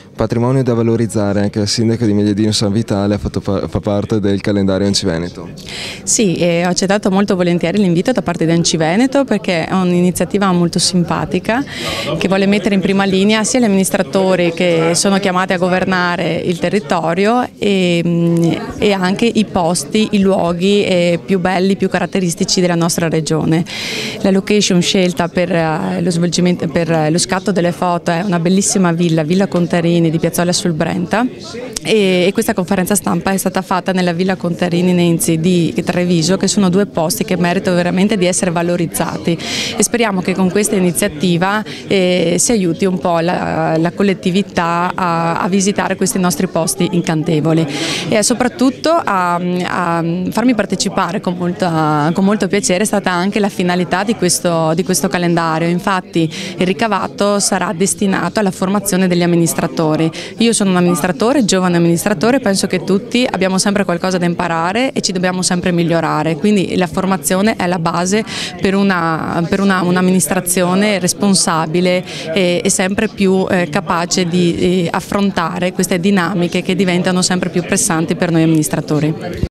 patrimonio da valorizzare. Anche la sindaca di Migliadino San Vitale fa parte del calendario ANCI Veneto. Sì, ho accettato molto volentieri l'invito da parte di ANCI Veneto perché è un'iniziativa molto simpatica che vuole mettere in prima linea sia gli amministratori che sono chiamati a governare il territorio e anche i posti, i luoghi più belli, più caratteristici della nostra regione. La location scelta per lo scatto delle foto è una bellissima Villa Contarini di Piazzola sul Brenta e questa conferenza stampa è stata fatta nella Villa Contarini Nenzi di Treviso, che sono due posti che meritano veramente di essere valorizzati e speriamo che con questa iniziativa si aiuti un po' la collettività a visitare questi nostri posti incantevoli e soprattutto a farmi partecipare con molto piacere è stata anche la finalità di questo calendario. Infatti il ricavato sarà destinato alla formazione degli amministratori. Io sono un amministratore, giovane amministratore, penso che tutti abbiamo sempre qualcosa da imparare e ci dobbiamo sempre migliorare, quindi la formazione è la base per un'amministrazione responsabile e sempre più capace di affrontare queste dinamiche che diventano sempre più pressanti per noi amministratori.